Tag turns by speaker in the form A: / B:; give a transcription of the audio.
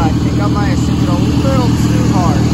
A: I think I might have sent it a little too hard.